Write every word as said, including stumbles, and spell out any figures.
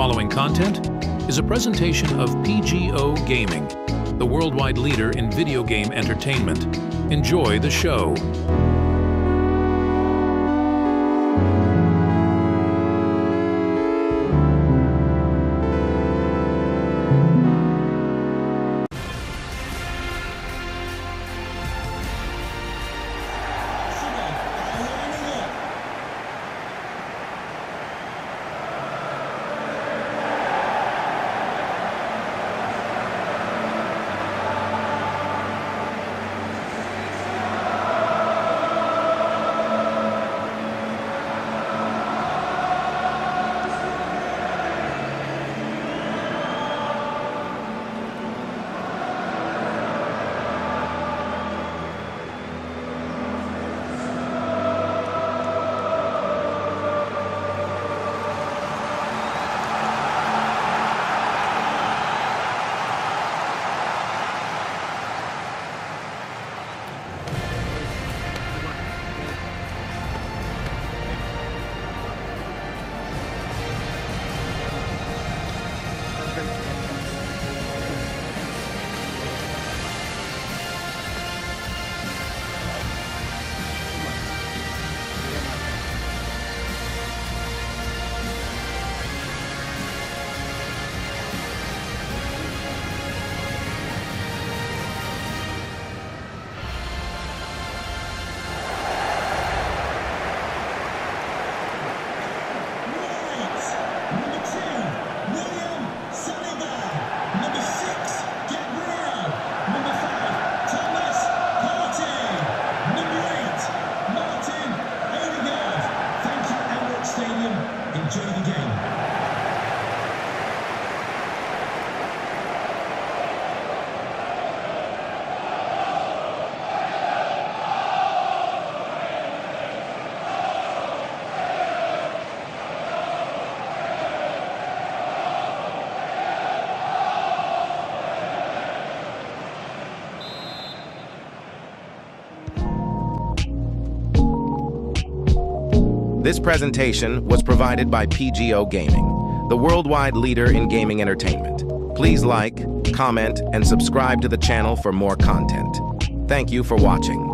following content is a presentation of P G O Gaming, the worldwide leader in video game entertainment. Enjoy the show. This presentation was provided by P G O Gaming, the worldwide leader in gaming entertainment. Please like, comment, and subscribe to the channel for more content. Thank you for watching.